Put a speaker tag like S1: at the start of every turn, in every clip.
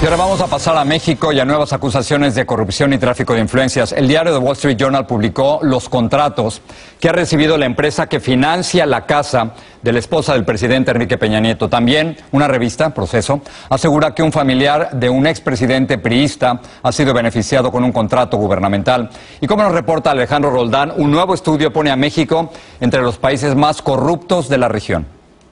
S1: Y ahora vamos a pasar a México y a nuevas acusaciones de corrupción y tráfico de influencias. El diario The Wall Street Journal publicó los contratos que ha recibido la empresa que financia la casa de la esposa del presidente Enrique Peña Nieto. También una revista, Proceso, asegura que un familiar de un expresidente priista ha sido beneficiado con un contrato gubernamental. Y como nos reporta Alejandro Roldán, un nuevo estudio pone a México entre los países más corruptos de la región.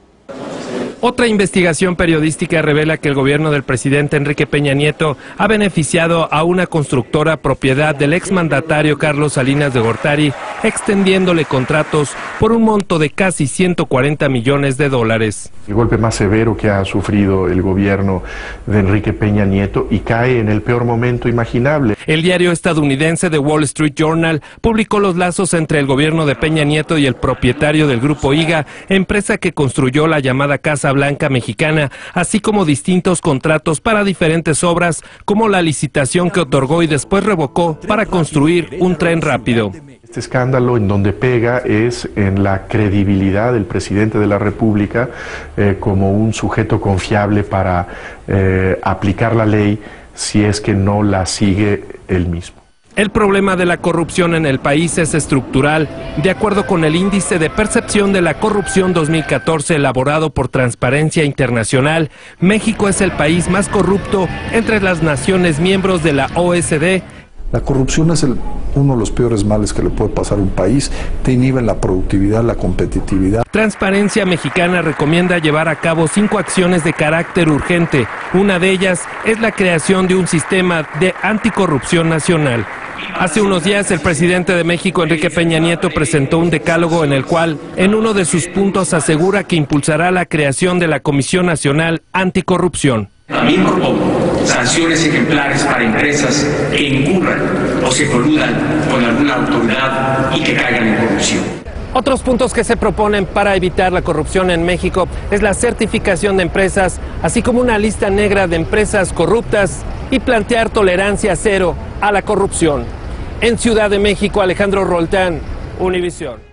S2: Otra investigación periodística revela que el gobierno del presidente Enrique Peña Nieto ha beneficiado a una constructora propiedad del exmandatario Carlos Salinas de Gortari, extendiéndole contratos por un monto de casi 140 millones de dólares.
S3: El golpe más severo que ha sufrido el gobierno de Enrique Peña Nieto y cae en el peor momento imaginable.
S2: El diario estadounidense The Wall Street Journal publicó los lazos entre el gobierno de Peña Nieto y el propietario del Grupo IGA, empresa que construyó la llamada Casa Blanca mexicana, así como distintos contratos para diferentes obras, como la licitación que otorgó y después revocó para construir un tren rápido.
S3: Este escándalo en donde pega es en la credibilidad del presidente de la República como un sujeto confiable para aplicar la ley si es que no la sigue él mismo.
S2: El problema de la corrupción en el país es estructural. De acuerdo con el Índice de Percepción de la Corrupción 2014 elaborado por Transparencia Internacional, México es el país más corrupto entre las naciones miembros de la OSD.
S4: La corrupción es uno de los peores males que le puede pasar a un país, te inhiben la productividad, la competitividad.
S2: Transparencia Mexicana recomienda llevar a cabo 5 acciones de carácter urgente. Una de ellas es la creación de un sistema de anticorrupción nacional. Hace unos días el presidente de México, Enrique Peña Nieto, presentó un decálogo en el cual, en uno de sus puntos, asegura que impulsará la creación de la Comisión Nacional Anticorrupción.
S5: También propongo sanciones ejemplares para empresas que incurran o se coludan con alguna autoridad y que caigan en corrupción.
S2: Otros puntos que se proponen para evitar la corrupción en México es la certificación de empresas, así como una lista negra de empresas corruptas y plantear tolerancia cero a la corrupción. En Ciudad de México, Alejandro Roldán, Univisión.